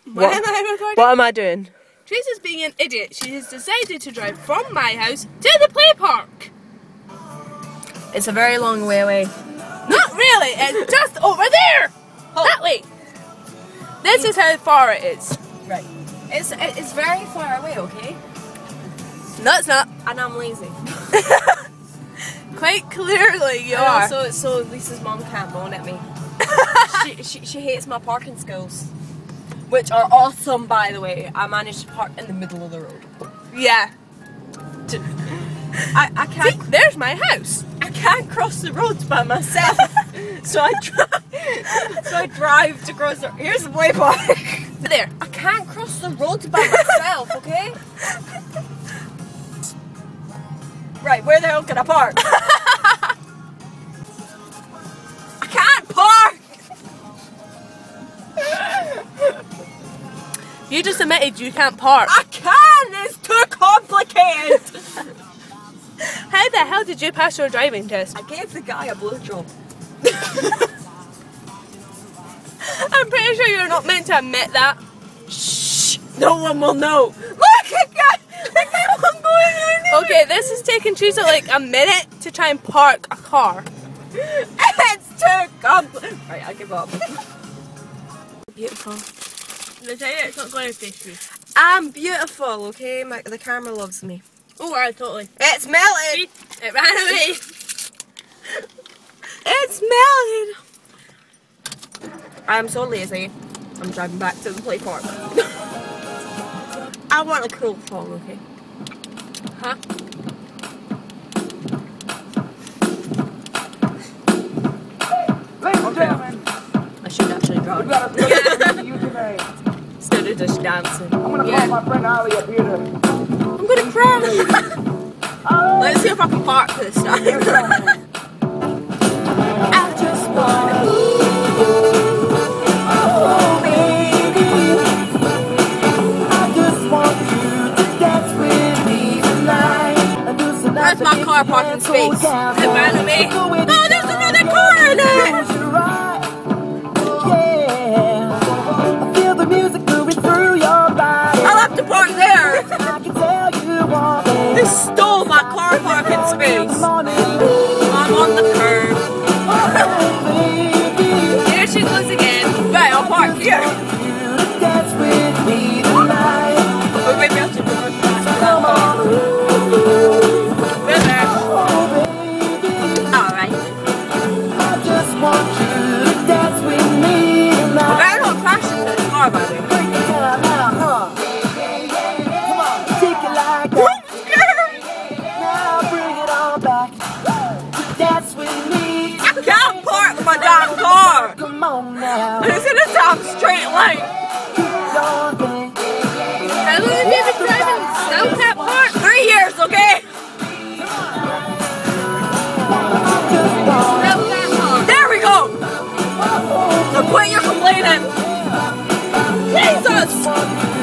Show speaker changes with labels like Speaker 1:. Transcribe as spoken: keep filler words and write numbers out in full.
Speaker 1: Why
Speaker 2: what,
Speaker 1: am I recording?
Speaker 2: What am I doing?
Speaker 1: Tracy's being an idiot. She has decided to drive from my house to the play park.
Speaker 2: It's a very long way away.
Speaker 1: Not really, it's just over there! Oh. That way. This is how far it is.
Speaker 2: Right. It's it's very far away, okay?
Speaker 1: No, it's not.
Speaker 2: And I'm lazy.
Speaker 1: Quite clearly you
Speaker 2: And
Speaker 1: are.
Speaker 2: also, so Lisa's mom can't moan at me. she, she, she hates my parking skills. Which are awesome, by the way. I managed to park in the middle of the road.
Speaker 1: Yeah.
Speaker 2: I, I can't.
Speaker 1: See, there's my house.
Speaker 2: I can't cross the roads by myself. so I drive. So I drive to cross the. Here's the play park.
Speaker 1: There.
Speaker 2: I can't cross the roads by myself. Okay. Right. Where the hell can I park? I can't park.
Speaker 1: You just admitted you can't park.
Speaker 2: I can. It's too complicated.
Speaker 1: How the hell did you pass your driving test?
Speaker 2: I gave the guy a blowjob.
Speaker 1: I'm pretty sure you're not meant to admit that.
Speaker 2: Shh! No one will know. Look, I got, I got one going on.
Speaker 1: Okay, this is taking Teresa like a minute to try and park a car.
Speaker 2: It's too complicated. Right, I give up. Beautiful.
Speaker 1: Did I tell you it's not going to face you?
Speaker 2: I'm beautiful, okay? My, the camera loves me.
Speaker 1: Oh, right, totally.
Speaker 2: It's melted.
Speaker 1: It ran away.
Speaker 2: It's melted. I'm so lazy. I'm driving back to the play park. I want a cool song, okay?
Speaker 1: Huh?
Speaker 3: Ladies and gentlemen,
Speaker 2: I should actually
Speaker 3: we
Speaker 2: drive.
Speaker 3: got a special to you tonight.
Speaker 2: Instead of just dancing.
Speaker 3: I'm gonna
Speaker 1: Yeah.
Speaker 3: call my friend Ali up here to.
Speaker 2: I'm gonna crash. Let's see if I can park this time. I just wanna move. Oh, baby. I just want you to dance with me tonight.
Speaker 1: Where's my car parking space? It ran away.
Speaker 2: Oh, there's another car in there. I'll have to park there. They stole my car parking space. I'm on the curb. Here she goes again. Right, I'll park here. Or maybe I'll just park back. We're there. Alright. I better not crash into this car, by the way. I can't park my damn car! It's in a damn straight line!
Speaker 1: How long have you been driving South Cat Park?
Speaker 2: Three years, okay?
Speaker 1: South Cat Park.
Speaker 2: There we go! Now quit your complaining! Jesus!